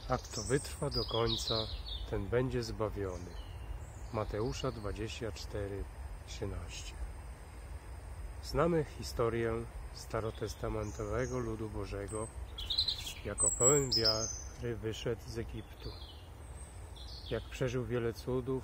A kto wytrwa do końca, ten będzie zbawiony. Mateusza 24:13. Znamy historię starotestamentowego ludu Bożego, jako pełen wiary wyszedł z Egiptu. Jak przeżył wiele cudów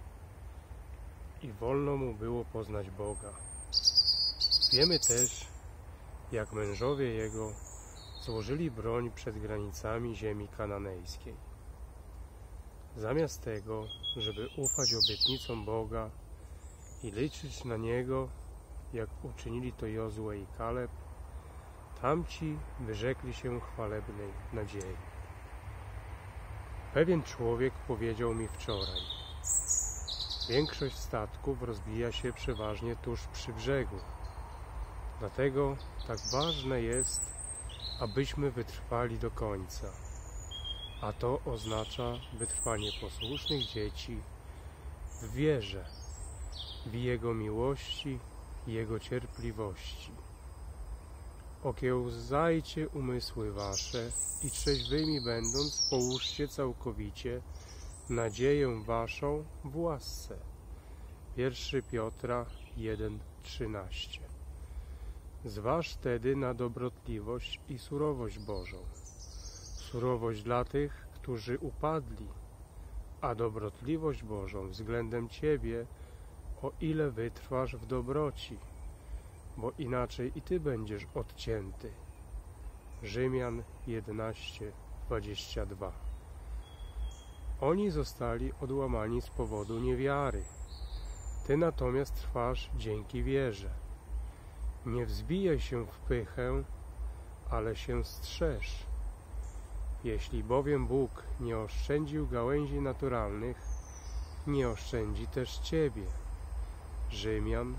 i wolno mu było poznać Boga. Wiemy też, jak mężowie jego złożyli broń przed granicami ziemi kananejskiej. Zamiast tego, żeby ufać obietnicom Boga i liczyć na Niego, jak uczynili to Jozue i Kaleb, tamci wyrzekli się chwalebnej nadziei. Pewien człowiek powiedział mi wczoraj: większość statków rozbija się przeważnie tuż przy brzegu. Dlatego tak ważne jest, abyśmy wytrwali do końca. A to oznacza wytrwanie posłusznych dzieci w wierze, w Jego miłości i Jego cierpliwości. Okiełzajcie umysły wasze i trzeźwymi będąc połóżcie całkowicie nadzieję waszą w łasce. 1 Piotra 1:13. Zważ tedy na dobrotliwość i surowość Bożą. Surowość dla tych, którzy upadli, a dobrotliwość Bożą względem Ciebie, o ile wytrwasz w dobroci, bo inaczej i Ty będziesz odcięty. Rzymian 11:22. Oni zostali odłamani z powodu niewiary. Ty natomiast trwasz dzięki wierze. Nie wzbijaj się w pychę, ale się strzeż. Jeśli bowiem Bóg nie oszczędził gałęzi naturalnych, nie oszczędzi też Ciebie. Rzymian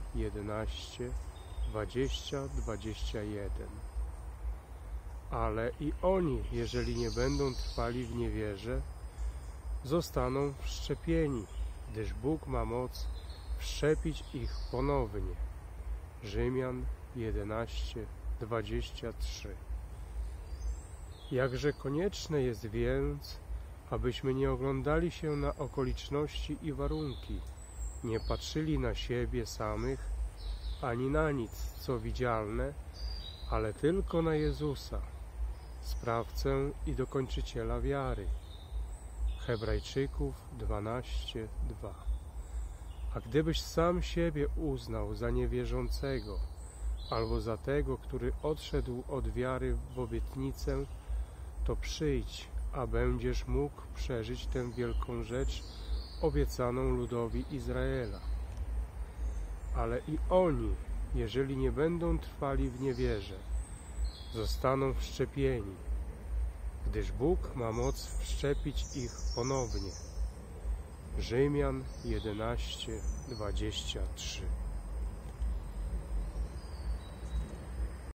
11:20-21. Ale i oni, jeżeli nie będą trwali w niewierze, zostaną wszczepieni, gdyż Bóg ma moc wszczepić ich ponownie. Rzymian 11:23. Jakże konieczne jest więc, abyśmy nie oglądali się na okoliczności i warunki, nie patrzyli na siebie samych, ani na nic, co widzialne, ale tylko na Jezusa, sprawcę i dokończyciela wiary. Hebrajczyków 12:2. A gdybyś sam siebie uznał za niewierzącego, albo za tego, który odszedł od wiary w obietnicę, to przyjdź, a będziesz mógł przeżyć tę wielką rzecz obiecaną ludowi Izraela. Ale i oni, jeżeli nie będą trwali w niewierze, zostaną wszczepieni, gdyż Bóg ma moc wszczepić ich ponownie. Rzymian 11:23.